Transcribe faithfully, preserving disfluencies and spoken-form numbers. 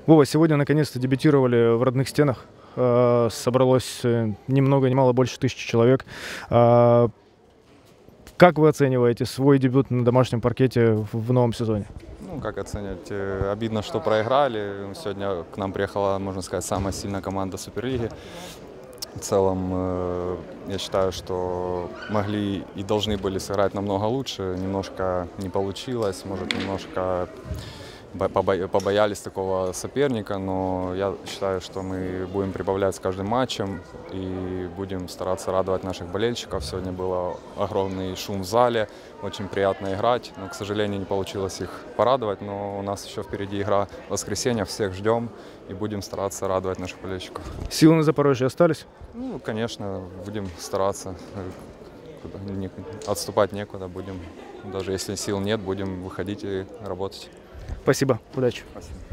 Вова, сегодня наконец-то дебютировали в родных стенах. Э, Собралось э, ни много ни мало больше тысячи человек. Э, Как вы оцениваете свой дебют на домашнем паркете в в новом сезоне? Ну, как оценивать? Э, Обидно, что проиграли. Сегодня к нам приехала, можно сказать, самая сильная команда Суперлиги. В целом, э, я считаю, что могли и должны были сыграть намного лучше. Немножко не получилось, может, немножко бо- побо- побоялись такого соперника, но я считаю, что мы будем прибавлять с каждым матчем и будем стараться радовать наших болельщиков. Сегодня был огромный шум в зале, очень приятно играть, но, к сожалению, не получилось их порадовать, но у нас еще впереди игра в воскресенье, всех ждем и будем стараться радовать наших болельщиков. Силы на Запорожье остались? Ну, конечно, будем стараться, э, куда- не- отступать некуда, будем, даже если сил нет, будем выходить и работать. Спасибо, удачи. Спасибо.